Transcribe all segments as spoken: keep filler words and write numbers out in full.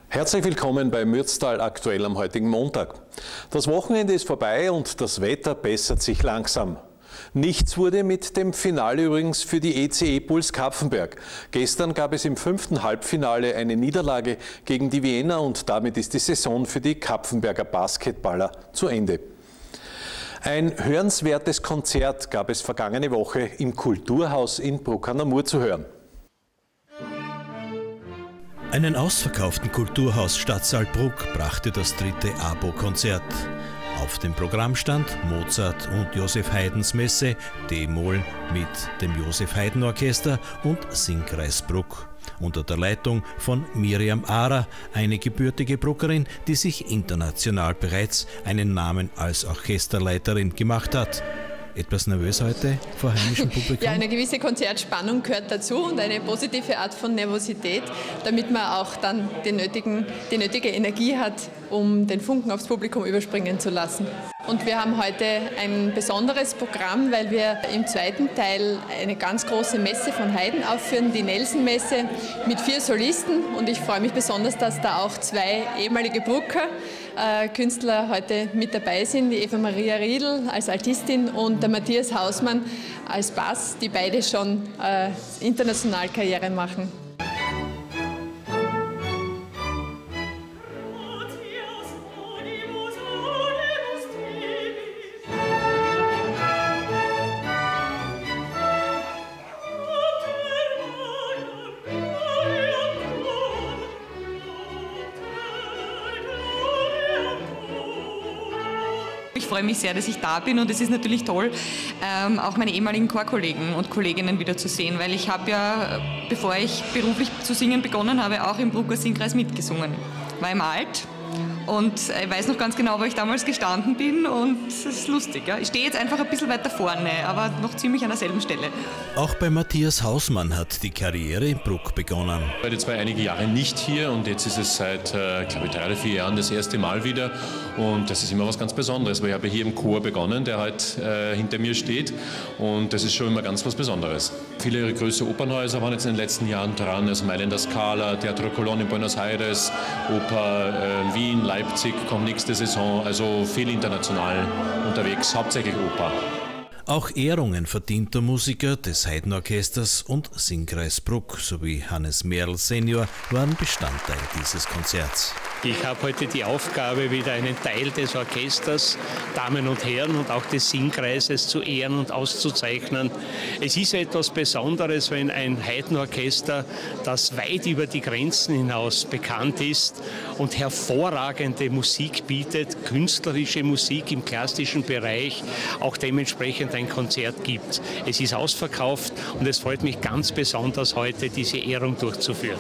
Herzlich willkommen bei Mürztal aktuell am heutigen Montag. Das Wochenende ist vorbei und das Wetter bessert sich langsam. Nichts wurde mit dem Finale übrigens für die E C E Puls Kapfenberg. Gestern gab es im fünften Halbfinale eine Niederlage gegen die Wiener und damit ist die Saison für die Kapfenberger Basketballer zu Ende. Ein hörenswertes Konzert gab es vergangene Woche im Kulturhaus in Bruck an der Mur zu hören. Einen ausverkauften Kulturhaus Stadtsaal Bruck brachte das dritte A B O-Konzert. Auf dem Programm stand Mozart und Josef Haydns Messe, D-Moll mit dem Josef Haydn Orchester und Singkreis Bruck. Unter der Leitung von Miriam Ahrer, eine gebürtige Bruckerin, die sich international bereits einen Namen als Orchesterleiterin gemacht hat. Etwas nervös heute vor heimischem Publikum? Ja, eine gewisse Konzertspannung gehört dazu und eine positive Art von Nervosität, damit man auch dann den nötigen, die nötige Energie hat, um den Funken aufs Publikum überspringen zu lassen. Und wir haben heute ein besonderes Programm, weil wir im zweiten Teil eine ganz große Messe von Haydn aufführen, die Nelson-Messe mit vier Solisten. Und ich freue mich besonders, dass da auch zwei ehemalige Brucker äh, Künstler heute mit dabei sind, die Eva Maria Riedl als Altistin und der Matthias Hausmann als Bass, die beide schon äh, international Karriere machen. Ich freue mich sehr, dass ich da bin und es ist natürlich toll, ähm, auch meine ehemaligen Chorkollegen und Kolleginnen wieder zu sehen, weil ich habe ja, bevor ich beruflich zu singen begonnen habe, auch im Brucker Singkreis mitgesungen. War im Alt und ich weiß noch ganz genau, wo ich damals gestanden bin und es ist lustig. Ja? Ich stehe jetzt einfach ein bisschen weiter vorne, aber noch ziemlich an derselben Stelle. Auch bei Matthias Hausmann hat die Karriere in Bruck begonnen. Ich war jetzt einige Jahre nicht hier und jetzt ist es seit, äh, glaube ich, drei oder vier Jahren das erste Mal wieder. Und das ist immer was ganz Besonderes, weil ich habe hier im Chor begonnen, der halt äh, hinter mir steht. Und das ist schon immer ganz was Besonderes. Viele größere Opernhäuser waren jetzt in den letzten Jahren dran, also Mailänder Scala, Teatro Colón in Buenos Aires, Oper äh, Wien, Leipzig kommt nächste Saison, also viel international unterwegs, hauptsächlich Oper. Auch Ehrungen verdienter Musiker des Haydn-Orchesters und Singkreis Bruck sowie Hannes Merl Senior waren Bestandteil dieses Konzerts. Ich habe heute die Aufgabe, wieder einen Teil des Orchesters, Damen und Herren und auch des Singkreises zu ehren und auszuzeichnen. Es ist etwas Besonderes, wenn ein Haydn-Orchester, das weit über die Grenzen hinaus bekannt ist und hervorragende Musik bietet, künstlerische Musik im klassischen Bereich, auch dementsprechend ein Konzert gibt. Es ist ausverkauft und es freut mich ganz besonders, heute diese Ehrung durchzuführen.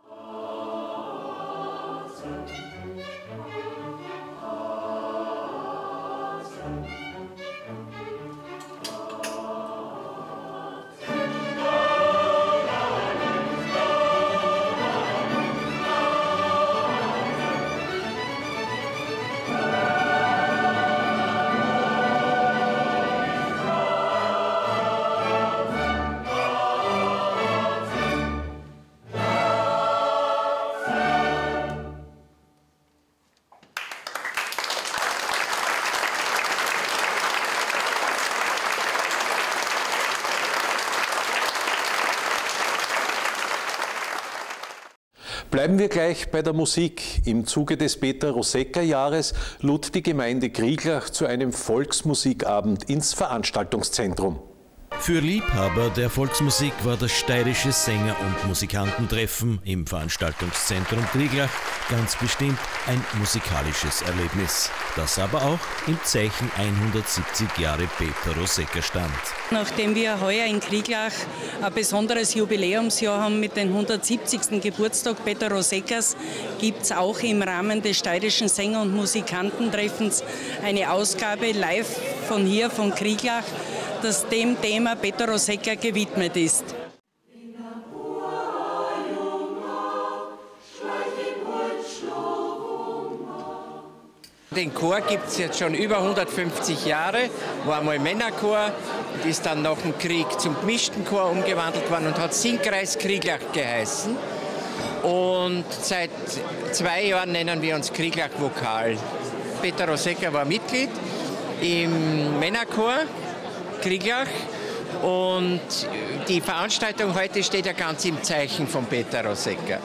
Bleiben wir gleich bei der Musik. Im Zuge des Peter-Rosegger-Jahres lud die Gemeinde Krieglach zu einem Volksmusikabend ins Veranstaltungszentrum. Für Liebhaber der Volksmusik war das steirische Sänger- und Musikantentreffen im Veranstaltungszentrum Krieglach ganz bestimmt ein musikalisches Erlebnis, das aber auch im Zeichen hundertsiebzig Jahre Peter Rosegger stand. Nachdem wir heuer in Krieglach ein besonderes Jubiläumsjahr haben mit dem hundertsiebzigsten Geburtstag Peter Roseggers, gibt es auch im Rahmen des steirischen Sänger- und Musikantentreffens eine Ausgabe live von hier, von Krieglach, das dem Thema Peter Rosegger gewidmet ist. Den Chor gibt es jetzt schon über hundertfünfzig Jahre, war einmal Männerchor und ist dann nach dem Krieg zum gemischten Chor umgewandelt worden und hat Singkreis Krieglach geheißen. Und seit zwei Jahren nennen wir uns Krieglach Vokal. Peter Rosegger war Mitglied im Männerchor Krieglach. Und die Veranstaltung heute steht ja ganz im Zeichen von Peter Rosegger.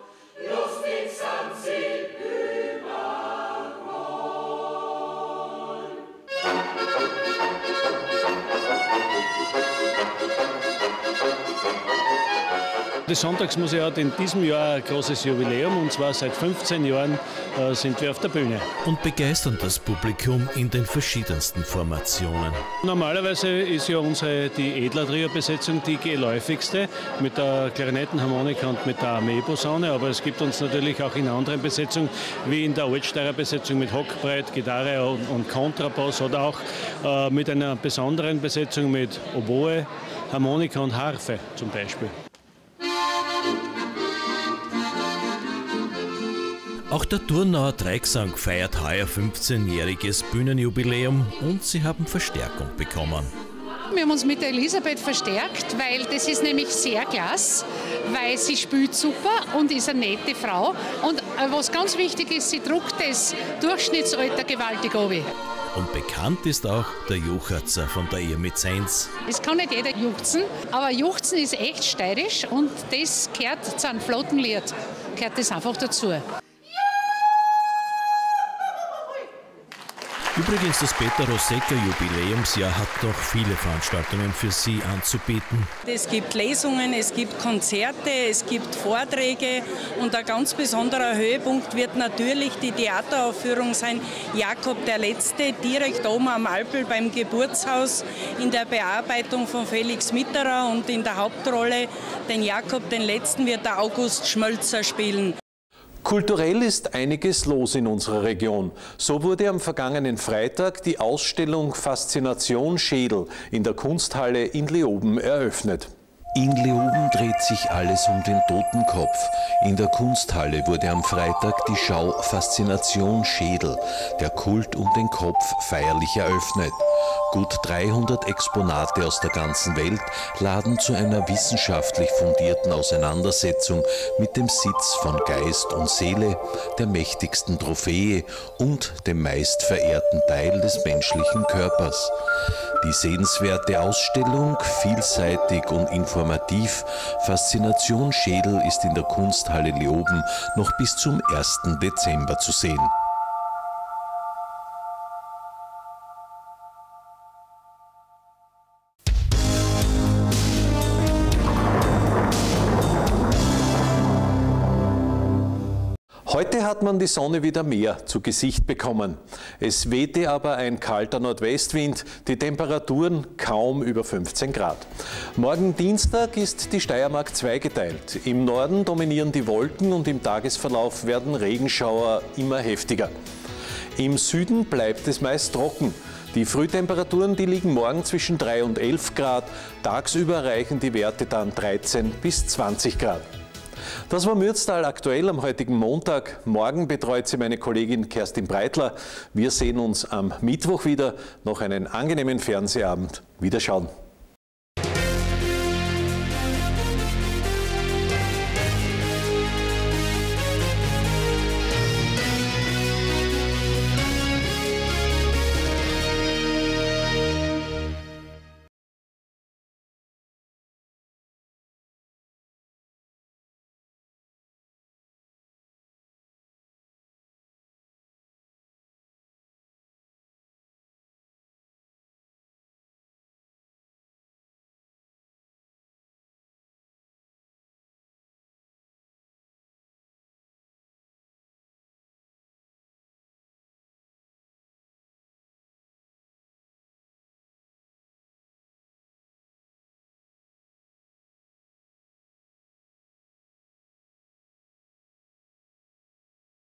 Die Sonntagsmusik hat in diesem Jahr ein großes Jubiläum, und zwar seit fünfzehn Jahren äh, sind wir auf der Bühne. Und begeistern das Publikum in den verschiedensten Formationen. Normalerweise ist ja unsere die Edler-Trio-Besetzung die geläufigste mit der Klarinettenharmonika und mit der Armeeposaune, aber es gibt uns natürlich auch in anderen Besetzungen, wie in der Altsteirer Besetzung mit Hockbreit, Gitarre und, und Kontrabass, oder auch äh, mit einer besonderen Besetzung mit Oboe, Harmonika und Harfe zum Beispiel. Auch der Thurnauer Dreigesang feiert heuer fünfzehnjähriges Bühnenjubiläum und sie haben Verstärkung bekommen. Wir haben uns mit der Elisabeth verstärkt, weil das ist nämlich sehr klasse, weil sie spielt super und ist eine nette Frau. Und was ganz wichtig ist, sie druckt das Durchschnittsalter gewaltig runter. Und bekannt ist auch der Juchzer von der Irmit-Seins. Es kann nicht jeder juchzen, aber Juchzen ist echt steirisch und das gehört zu einem flotten Lied, gehört das einfach dazu. Übrigens, das Peter Rosegger Jubiläumsjahr hat noch viele Veranstaltungen für Sie anzubieten. Es gibt Lesungen, es gibt Konzerte, es gibt Vorträge und ein ganz besonderer Höhepunkt wird natürlich die Theateraufführung sein, Jakob der Letzte, direkt oben am Alpel beim Geburtshaus in der Bearbeitung von Felix Mitterer, und in der Hauptrolle den Jakob den Letzten wird der August Schmölzer spielen. Kulturell ist einiges los in unserer Region. So wurde am vergangenen Freitag die Ausstellung Faszination Schädel in der Kunsthalle in Leoben eröffnet. In Leoben dreht sich alles um den Totenkopf. In der Kunsthalle wurde am Freitag die Schau Faszination Schädel, der Kult um den Kopf, feierlich eröffnet. Gut dreihundert Exponate aus der ganzen Welt laden zu einer wissenschaftlich fundierten Auseinandersetzung mit dem Sitz von Geist und Seele, der mächtigsten Trophäe und dem meist verehrten Teil des menschlichen Körpers. Die sehenswerte Ausstellung, vielseitig und informativ, Faszination Schädel ist in der Kunsthalle Leoben noch bis zum ersten Dezember zu sehen. Heute hat man die Sonne wieder mehr zu Gesicht bekommen. Es wehte aber ein kalter Nordwestwind, die Temperaturen kaum über fünfzehn Grad. Morgen Dienstag ist die Steiermark zweigeteilt. Im Norden dominieren die Wolken und im Tagesverlauf werden Regenschauer immer heftiger. Im Süden bleibt es meist trocken. Die Frühtemperaturen, die liegen morgen zwischen drei und elf Grad, tagsüber reichen die Werte dann dreizehn bis zwanzig Grad. Das war Mürztal aktuell am heutigen Montag. Morgen betreut sie meine Kollegin Kerstin Breitler. Wir sehen uns am Mittwoch wieder. Noch einen angenehmen Fernsehabend. Wiederschauen.